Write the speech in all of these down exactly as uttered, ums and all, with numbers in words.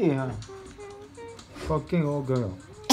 Yeah. Fucking old girl.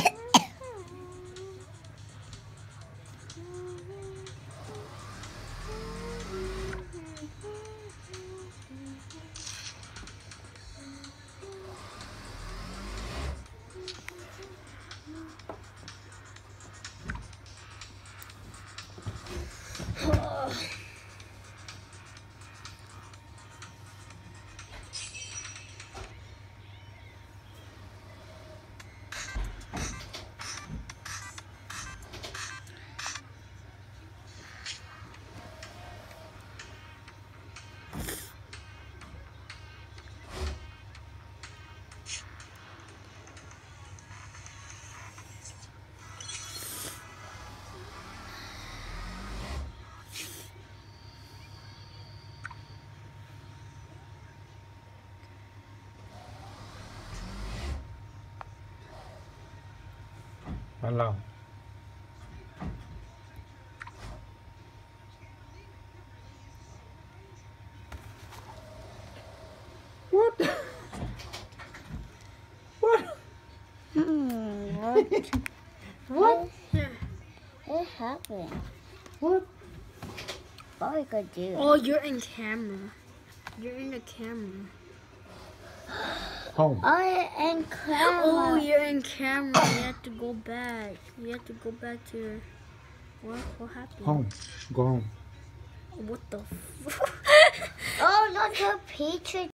Hello. What? What? Hmm, what? What? What happened? What? What we could do? Oh, you're in camera. You're in the camera. Home. I am camera. Oh, you're in camera. You have to go back. You have to go back to your... What? What happened? Home. Go home. What the f... Oh, not your picture.